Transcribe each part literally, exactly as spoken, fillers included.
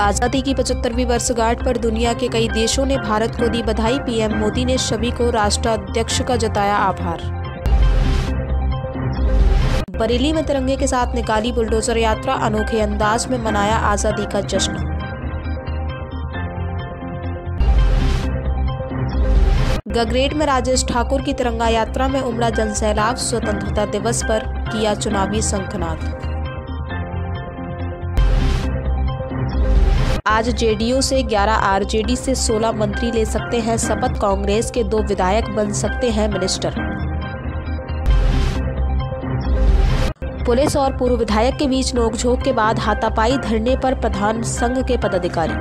आज़ादी की पचहत्तरवीं वर्षगांठ पर दुनिया के कई देशों ने भारत को दी बधाई। पीएम मोदी ने सभी को राष्ट्राध्यक्ष का जताया आभार। बरेली में तिरंगे के साथ निकाली बुलडोजर यात्रा, अनोखे अंदाज में मनाया आज़ादी का जश्न। गगरेट में राजेश ठाकुर की तिरंगा यात्रा में उमड़ा जनसैलाब, स्वतंत्रता दिवस पर किया चुनावी शंखनाद। आज जेडीयू से ग्यारह, आरजेडी से सोलह मंत्री ले सकते हैं शपथ, कांग्रेस के दो विधायक बन सकते हैं मिनिस्टर। पुलिस और पूर्व विधायक के बीच नोकझोंक के बाद हाथापाई, धरने पर प्रधान संघ के पदाधिकारी।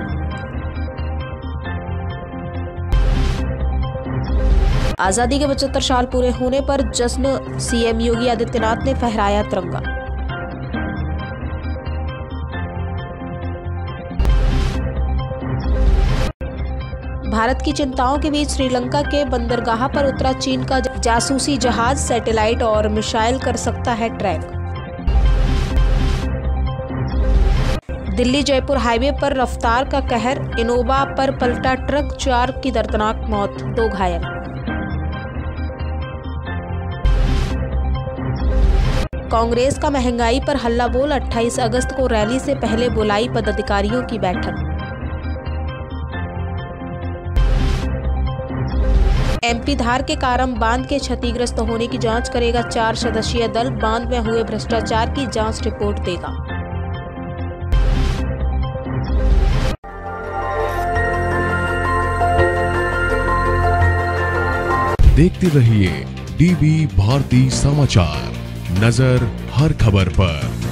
आजादी के पचहत्तर साल पूरे होने पर जश्न, सीएम योगी आदित्यनाथ ने फहराया तिरंगा। भारत की चिंताओं के बीच श्रीलंका के बंदरगाह पर उतरा चीन का जासूसी जहाज, सैटेलाइट और मिसाइल कर सकता है ट्रैक। दिल्ली जयपुर हाईवे पर रफ्तार का कहर, इनोवा पर पलटा ट्रक, चार की दर्दनाक मौत, दो घायल। कांग्रेस का महंगाई पर हल्ला बोल, अट्ठाईस अगस्त को रैली से पहले बुलाई पदाधिकारियों की बैठक। एमपी धार के कारम बांध के क्षतिग्रस्त होने की जांच करेगा चार सदस्यीय दल, बांध में हुए भ्रष्टाचार की जांच रिपोर्ट देगा। देखते रहिए डीबी भारती समाचार, नजर हर खबर पर।